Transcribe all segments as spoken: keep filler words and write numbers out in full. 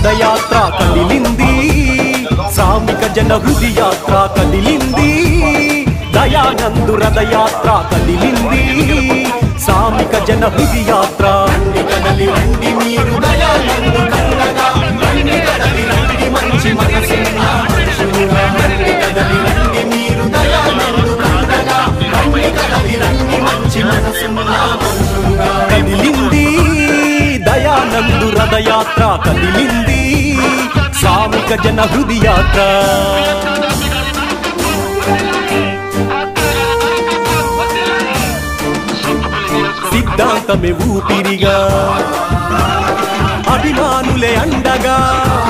రథయాత్ర కదిలింది శ్రామిక జన హృది యాత్ర కదిలింది దయానందు రథయాత్ర కదిలింది శ్రామిక జన హృది యాత్ర కదలి రండి మీరు దయానందు కండగా రండి కదలి రండి మంచి మనసున్న మనుషులుగా రండి కదలి రండి మీరు దయానందు కండగా రండి కదలి రండి మంచి మనసున్న మనుషులుగా కదిలింది దయానందు రథయాత్ర కదిలింది శ్రామిక జన హృది యాత్ర సిద్ధాంతమే ఊపిరిగా అభిమానులే అండగా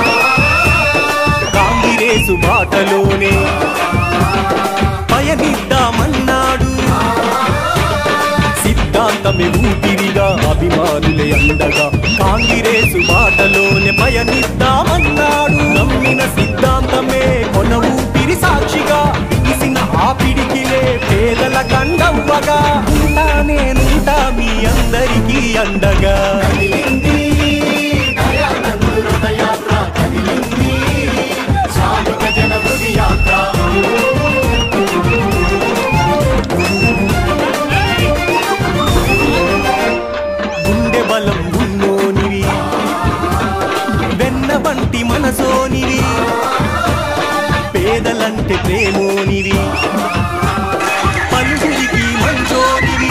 కాంగ్రెసు బాటలోనే పయనిద్దామన్నాడు సిద్ధాంతమే ఊపిరిగా అభిమానులే అండగా కాంగ్రెసు బాటలోనే పయనిద్దామన్నాడు నమ్మిన సిద్ధాంతమే కొన ఊపిరి సాక్షిగా ఇసిన ఆ పిడికిలే పేదల కండవ్వగా ఉంటా నేనుంటా మీ అందరికీ అండగా గుండె బలం ఉన్నోనివి వెన్న వంటి మనసోనివి పేదలంటే ప్రేమోనివి పలువురికి మంచోనివి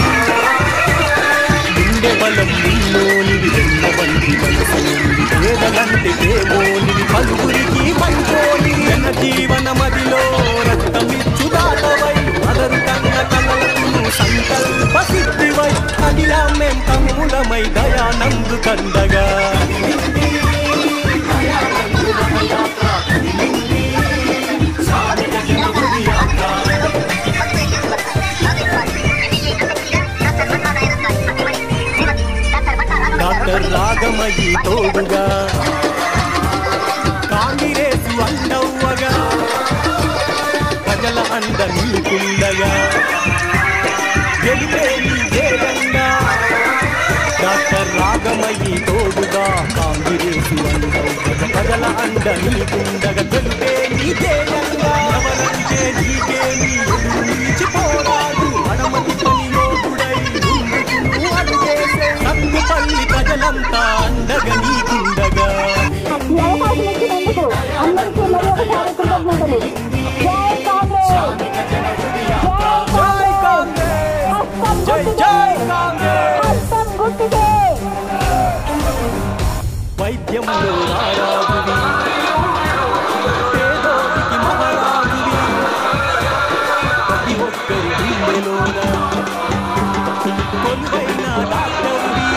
గుండె బలం ఉన్నోనివి వెన్న వంటి మనసోనివి పేదలంటే ప్రేమోనివి పలువురికి మంచోనివి జన జీవన మదిలో రక్తమిచ్చు దాటవై అదరు కన్న కలలకు సంకల్ప సిద్ధివై అదిలా మేం తమ్ములమై దయానందు కండగా డాక్టర్ రాగమయ్యి తోడుగా కాంగ్రెసు అండవ్వగా ప్రజల అండ నీకుండగా గెలిపే నీ జయంగా డాక్టర్ రాగమయ్యి తోడుగా కాంగ్రెసు అండవ్వగా ప్రజల అండ నీకుండగా గెలిపే నీ జయంగా ఎవరంటే నీకేమి ఎదురించి పోరాడు అడమతి పని లోటుడై ముందుకు అడుగేసే సత్తుపల్లి ప్రజలంతా అండగా నీకుండగా వైద్యంలో రారాజువి పేదోడికి మహారాజువి ప్రతి ఒక్కరి గుండెలోన కొలువైన డాక్టరువి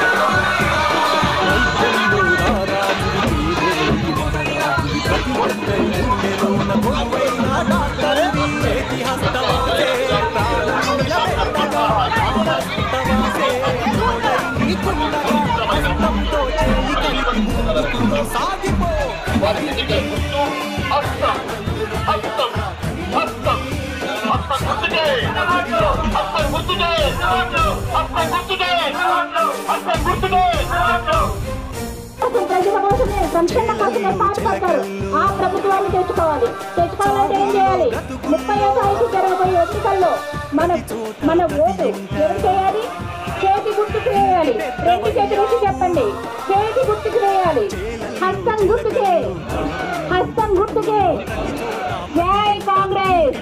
వైద్యంలో రారాజువి పేదోడికి మహారాజువి ప్రతి ఒక్కరి గుండెలోన కొలువైన డాక్టరువి చేతి హస్తవాసే ప్రాణం నిలబెట్టగా హస్తవాసే తోడై నీకుండగా హస్తంతో చేయి కలిపి ముందుకు సాగిపో హస్తం హస్తం హస్తం హస్తం గుర్తుకే హస్తం గుర్తుకే హస్తం గుర్తుకే హస్తం గుర్తుకే ప్రజల కోసమే సంక్షేమ కోసమే పాటుపడతారు ఆ ప్రభుత్వాన్ని తెచ్చుకోవాలి తెచ్చుకోవాలంటే ఏం చేయాలి ముప్పై తారీఖు జరగబోయే ఎన్నికల్లో మన మన ఓటు ఎవరు చేయాలి చేతి గుర్తుకు వేయాలి రెండు చేతి రుచి చెప్పండి చేతి గుర్తుకు వేయాలి హస్తం గుర్తుకే హస్తం గుర్తుకే జై కాంగ్రెస్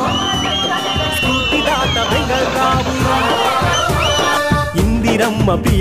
స్ఫూర్తిదాత బెంగళరావు ఇందిరమ్మ ప్రియ